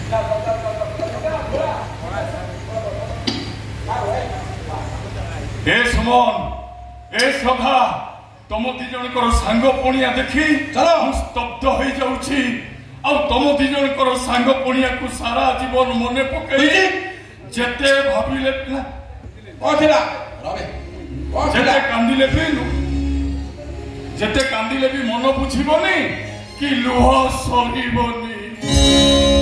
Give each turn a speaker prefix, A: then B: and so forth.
A: ए सुमन ए सभा तुम दी जनकर सांग पणिया देखी स्तब्ध हो जाऊची आ तुम दी जनकर सांग पणिया को सारा जीवन मने पकई जेते भाबिले जेते कांदिले भी मन बुझीबनी कि लुह सरीबनी।